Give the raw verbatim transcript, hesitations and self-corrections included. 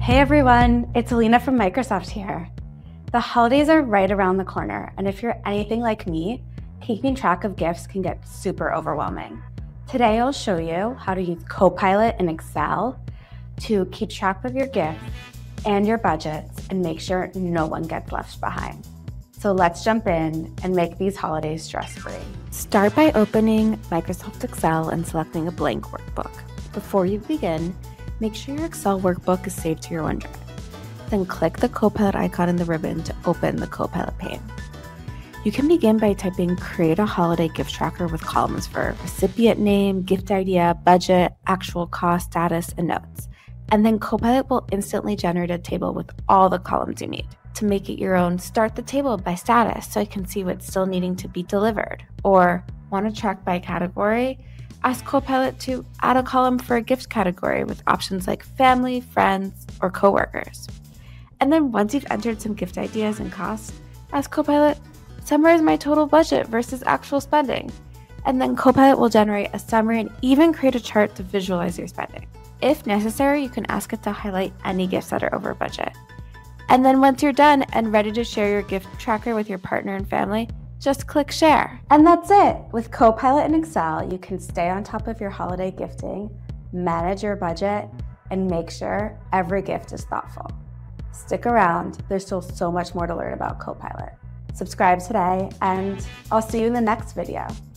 Hey everyone, it's Alina from Microsoft here. The holidays are right around the corner, and if you're anything like me, keeping track of gifts can get super overwhelming. Today I'll show you how to use Copilot in Excel to keep track of your gifts and your budgets and make sure no one gets left behind. So let's jump in and make these holidays stress-free. Start by opening Microsoft Excel and selecting a blank workbook. Before you begin, make sure your Excel workbook is saved to your OneDrive. Then click the Copilot icon in the ribbon to open the Copilot pane. You can begin by typing create a holiday gift tracker with columns for recipient name, gift idea, budget, actual cost, status, and notes. And then Copilot will instantly generate a table with all the columns you need. To make it your own, start the table by status so you can see what's still needing to be delivered. Or want to track by category? Ask Copilot to add a column for a gift category with options like family, friends, or coworkers. And then once you've entered some gift ideas and costs, ask Copilot, summarize my total budget versus actual spending. And then Copilot will generate a summary and even create a chart to visualize your spending. If necessary, you can ask it to highlight any gifts that are over budget. And then once you're done and ready to share your gift tracker with your partner and family, just click share. And that's it. With Copilot in Excel, you can stay on top of your holiday gifting, manage your budget, and make sure every gift is thoughtful. Stick around. There's still so much more to learn about Copilot. Subscribe today, and I'll see you in the next video.